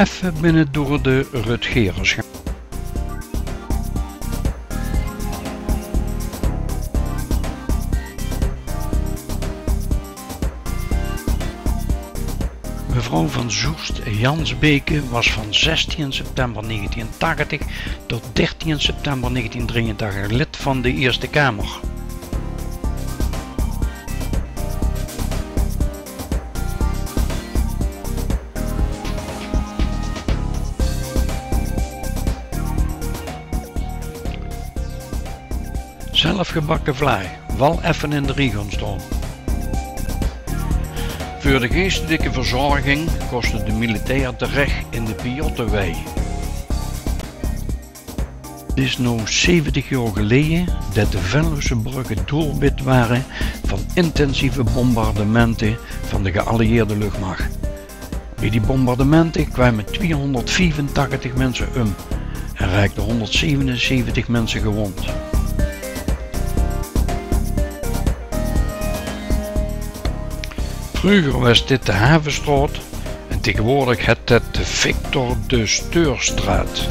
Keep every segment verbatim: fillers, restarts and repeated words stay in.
Even binnen door de Rutgerers gaan. Mevrouw van Soest Jansbeke was van zestien september negentienhonderdtachtig tot dertien september negentienhonderddrieëntachtig lid van de Eerste Kamer. Zelfgebakken vlaai, wel even in de rigon staan. Voor de geestelijke verzorging kostte de militair terecht in de Piottewei. Het is nu zeventig jaar geleden dat de Venlose bruggen doelwit waren van intensieve bombardementen van de geallieerde luchtmacht. Bij die bombardementen kwamen tweehonderdvierentachtig mensen om en raakten honderdzevenenzeventig mensen gewond. Vroeger was dit de Havenstraat en tegenwoordig heet het de Victor de Steurstraat.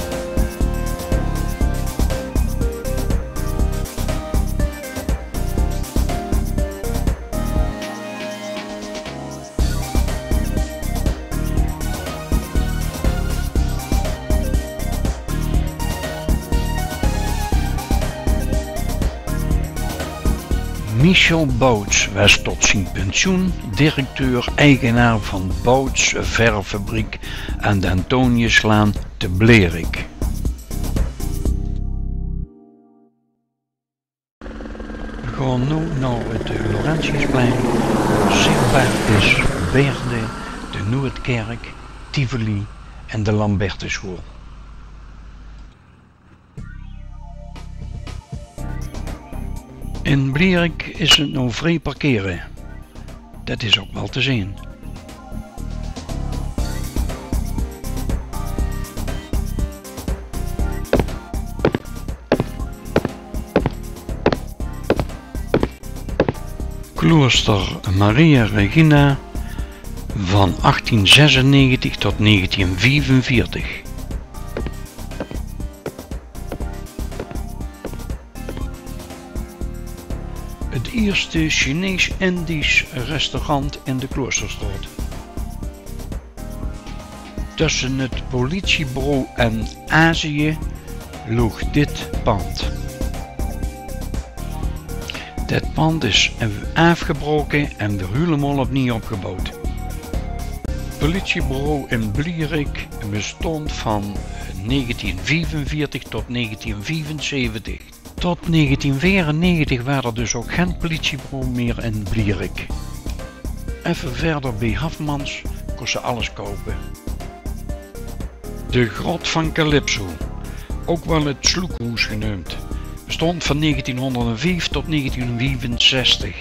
Michel Bouts was tot zijn pensioen directeur-eigenaar van Bouts Verffabriek aan de Antoniuslaan te Blerik. We gaan nu naar het Laurentiusplein. Zichtbaar is Beerde, de Noordkerk, Tivoli en de Lambertusschool. In Blerik is het nou vrij parkeren. Dat is ook wel te zien. Klooster Maria Regina van achttienzesennegentig tot negentienvierenveertig. Het eerste Chinees-Indisch restaurant in de Kloosterstraat. Tussen het politiebureau en Azië lag dit pand. Dit pand is afgebroken en weer helemaal opnieuw opgebouwd. Het politiebureau in Blerik bestond van negentienvierenveertig tot negentienvierenzeventig. Tot negentienvierennegentig waren er dus ook geen politiebureau meer in Blerik. Even verder bij Hafmans kon ze alles kopen. De Grot van Calypso, ook wel het Sloekhoes genoemd, bestond van negentienhonderdvijf tot negentienvierenzestig.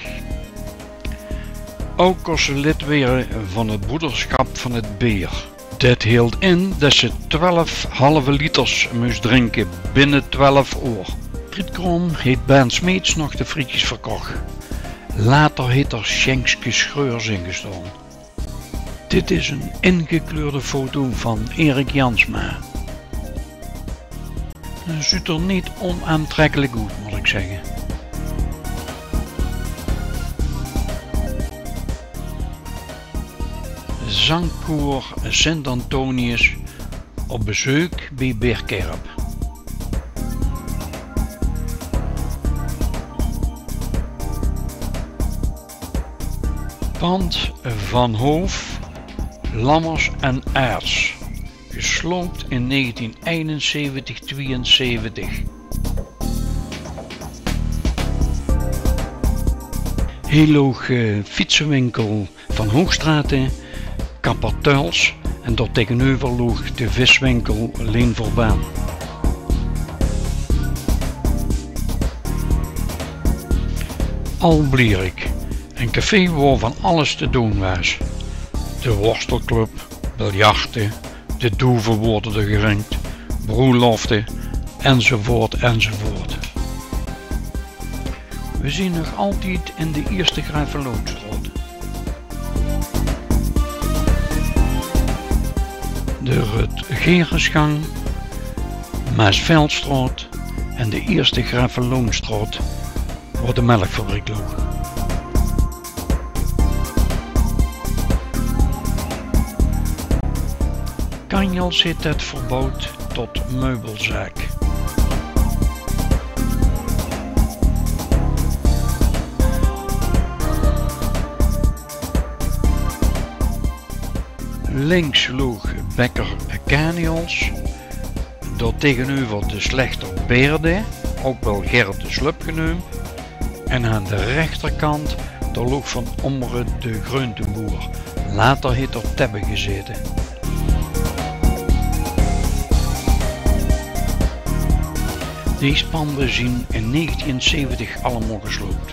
Ook kon ze lid worden van het broederschap van het Beer. Dit hield in dat ze twaalf halve liters moest drinken binnen twaalf uur. Frietkroon heeft Bernd Smeets nog de frietjes verkocht. Later heeft er Schenkske Schreurs ingestaan. Dit is een ingekleurde foto van Erik Jansma. Het ziet er niet onaantrekkelijk uit, moet ik zeggen. Zangkoor Sint Antonius op bezoek bij Beerkerp. Pand van Hoof, Lammers en Aerts, gesloopt in negentieneenenzeventig tweeënzeventig. Heel hoog uh, fietsenwinkel van Hoogstraten, Kappertuils en daar tegenover lag de viswinkel Leenverbaan. Alblerik, een café waar van alles te doen was. De worstelclub, biljarten, de doeven worden er gerend, broeloften, enzovoort enzovoort. We zien nog altijd in de Eerste Gravenlootstraat. de Rut Gerensgang, Maasveldstraat en de eerste Gravenloonstraat, waar de melkfabriek lag. Kanjels heeft het verbouwd tot meubelzaak. Links loog Bekker Caniels, daar tegenover de Slechter Beerde, ook wel Gerrit de Slup genoemd, en aan de rechterkant daar loog van Ommeren de Groenteboer, later heeft er Tebbe gezeten. Deze panden zijn in negentienzeventig allemaal gesloopt.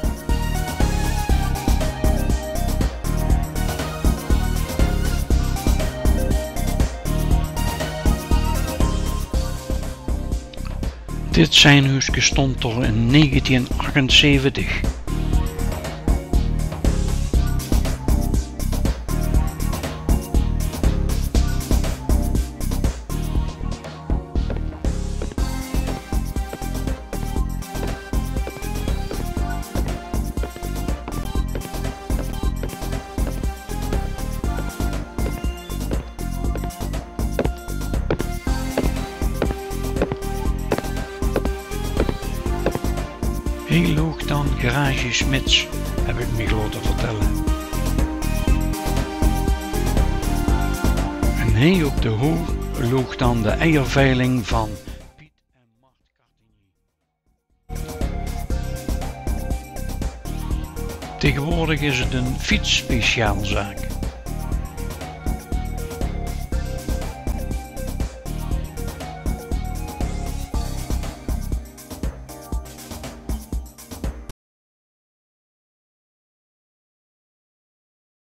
Dit zijnhuisje stond er in negentien achtenzeventig. Heel hoog dan Garage Smits, heb ik me laten vertellen. En heel op de hoog loog dan de eierveiling van Piet en Mart Cartigny. Tegenwoordig is het een fietsspeciaalzaak.